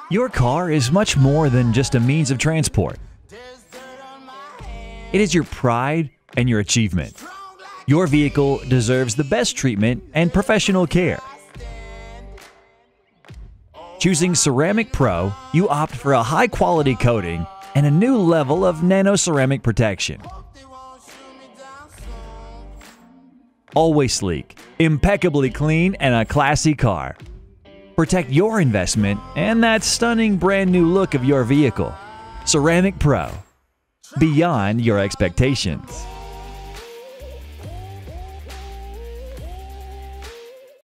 Your car is much more than just a means of transport. It is your pride and your achievement. Your vehicle deserves the best treatment and professional care. Choosing CERAMICPRO, you opt for a high-quality coating and a new level of nano-ceramic protection. Always sleek, impeccably clean, and a classy car. Protect your investment and that stunning brand new look of your vehicle. CERAMICPRO. Beyond your expectations.